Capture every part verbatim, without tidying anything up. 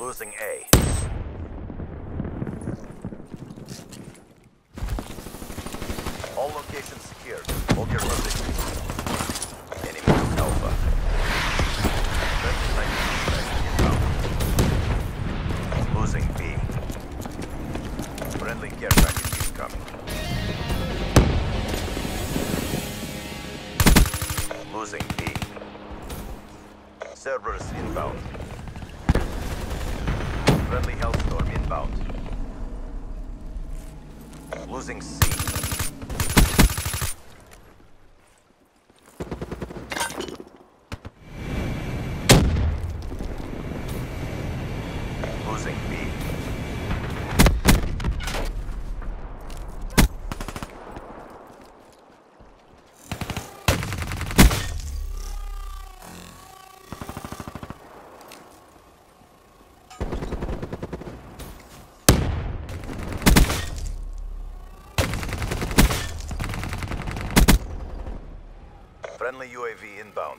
Losing A. All locations secured. Hold your position. Enemy took Alpha. Friendly strike inbound. Losing B. Friendly care package incoming. Losing B. Servers inbound. Friendly Hellstorm inbound. Losing C. Losing B. Friendly U A V inbound.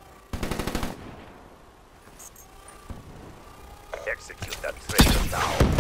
Execute that traitor now.